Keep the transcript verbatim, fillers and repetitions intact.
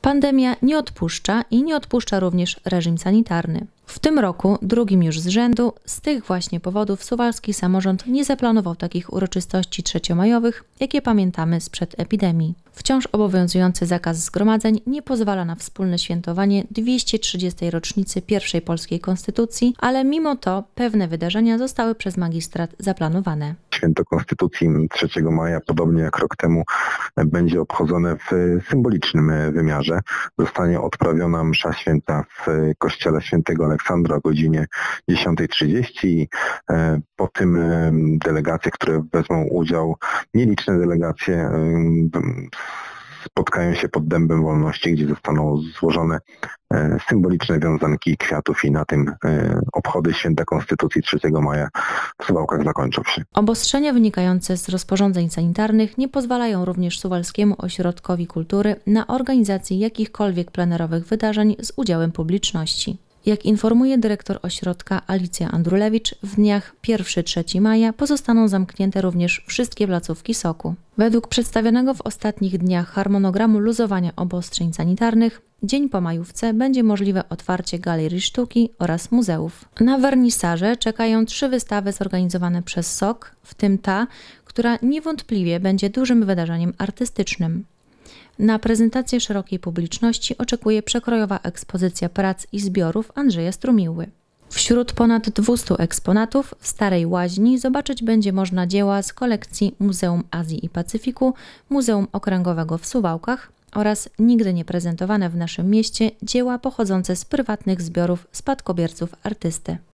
Pandemia nie odpuszcza i nie odpuszcza również reżim sanitarny. W tym roku, drugim już z rzędu, z tych właśnie powodów suwalski samorząd nie zaplanował takich uroczystości trzeciomajowych, jakie pamiętamy sprzed epidemii. Wciąż obowiązujący zakaz zgromadzeń nie pozwala na wspólne świętowanie dwieście trzydziestej rocznicy pierwszej polskiej konstytucji, ale mimo to pewne wydarzenia zostały przez magistrat zaplanowane. Święto Konstytucji trzeciego maja, podobnie jak rok temu, będzie obchodzone w symbolicznym wymiarze. Zostanie odprawiona msza święta w kościele świętego Aleksandra o godzinie dziesiątej trzydzieści. Po tym delegacje, które wezmą udział, nieliczne delegacje, spotkają się pod Dębem Wolności, gdzie zostaną złożone symboliczne wiązanki kwiatów i na tym obchody Święta Konstytucji trzeciego maja w Suwałkach zakończą się. Obostrzenia wynikające z rozporządzeń sanitarnych nie pozwalają również Suwalskiemu Ośrodkowi Kultury na organizację jakichkolwiek plenerowych wydarzeń z udziałem publiczności. Jak informuje dyrektor ośrodka Alicja Andrulewicz, w dniach pierwszego do trzeciego maja pozostaną zamknięte również wszystkie placówki soku. Według przedstawionego w ostatnich dniach harmonogramu luzowania obostrzeń sanitarnych, dzień po majówce będzie możliwe otwarcie galerii sztuki oraz muzeów. Na wernisaże czekają trzy wystawy zorganizowane przez sok, w tym ta, która niewątpliwie będzie dużym wydarzeniem artystycznym. Na prezentację szerokiej publiczności oczekuje przekrojowa ekspozycja prac i zbiorów Andrzeja Strumiły. Wśród ponad dwustu eksponatów w Starej Łaźni zobaczyć będzie można dzieła z kolekcji Muzeum Azji i Pacyfiku, Muzeum Okręgowego w Suwałkach oraz nigdy nie prezentowane w naszym mieście dzieła pochodzące z prywatnych zbiorów spadkobierców artysty.